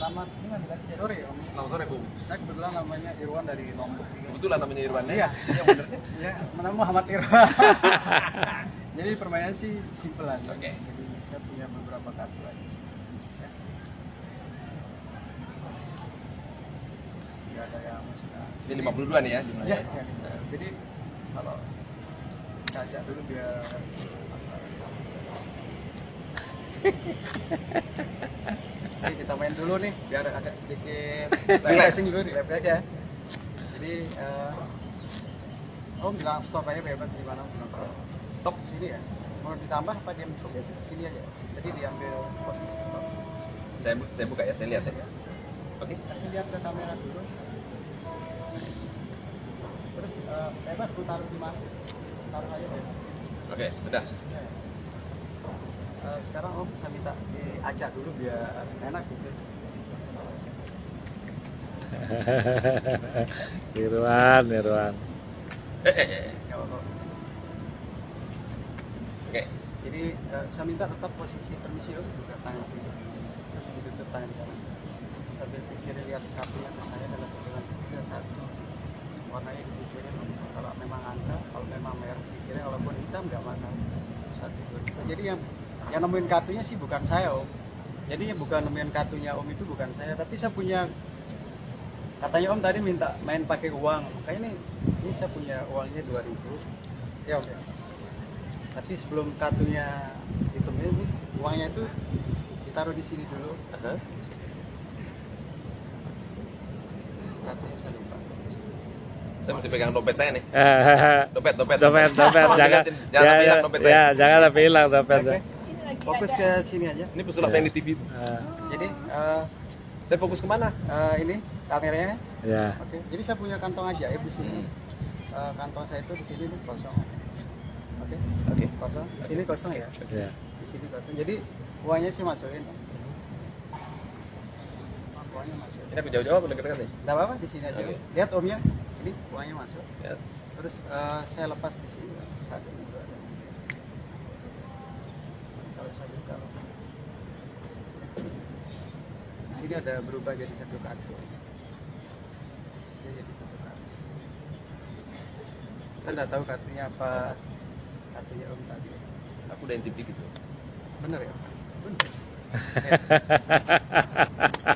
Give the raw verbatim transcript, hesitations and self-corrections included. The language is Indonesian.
Selamat sore Om. Selamat sore Bung. Saya kebetulan namanya Irwan dari Lombok. Kebetulan namanya Irwan ya? Iya. Iya bener. Ya, nama Muhammad Irwan. Jadi permainan sih simple aja. Oke. Jadi saya punya beberapa kartu aja. Ya. Tidak ada yang sudah. Ini lima puluh dua nih ya Ya, jumlahnya. ya. Jadi kalau caca dulu biar Jadi kita main dulu nih biar agak sedikit refreshing dulu, refresh ya. Jadi uh, Om bilang stop aja bebas di mana bilang stop sini ya. Mau ditambah apa diam sini aja. Jadi diambil posisi stop. Saya bu- saya buka ya, saya lihat ya. Oke. Kasih lihat ke kamera dulu. Terus uh, bebas lu taruh di mana? Taruh aja bebas. Oke, sudah. Ya. Uh, sekarang Om saya minta diajak dulu biar enak gitu. Irwan, Irwan. Eh, eh, eh. Ya Allah. Oke. Jadi uh, saya minta tetap posisi permisi Om buka tangan kiri. Terus ditutup tangan kanan. Sambil pikir lihat kartunya ke saya dalam hitungan tiga satu. Warnanya dipikirin Om. Kalau memang angka, kalau memang merah pikirin, walaupun hitam nggak masalah. Satu dua tiga. Jadi yang yang nemuin kartunya sih bukan saya Om. Jadi bukan nemuin kartunya Om itu bukan saya, tapi saya punya katanya Om tadi minta main pakai uang. Makanya ini ini saya punya uangnya dua ribu. Ya Om ya. Tapi sebelum kartunya hitungnya ini uangnya itu ditaruh di sini dulu. Aha. Kartunya saya lupa. Saya mesti pegang dompet saya nih. Eh, Dompet, dompet. dompet, dompet, Oh, jangan, jangan sampai hilang ya, dompet ya, saya. jangan sampai hilang dompetnya. Oke. Fokus ke sini aja. Ini pesulap Ya. yang di T V. Eh, Jadi eh, Saya fokus kemana? eh, ini kameranya. ya, Oke. Jadi saya punya kantong ajaib di sini. Hmm. Eh, kantong saya itu di sini nih kosong. Oke. Oke. Kosong. Di sini kosong ya. ya. Di sini kosong. Jadi uangnya sih masukin. Uangnya masukin. Ini aku jauh-jauh apa dekat-dekat nih? Tidak apa-apa di sini aja. Oke. Lihat Omnya. Ini uangnya masuk. Ya. Terus eh, saya lepas di sini. Satu dua. Kalau saya buka. Di sini ada berubah jadi satu kartu. Dia jadi satu kartu. Kita nggak tahu kartunya apa. Kartunya Om tadi. Aku udah T V gitu. Bener ya? Bener. Ya.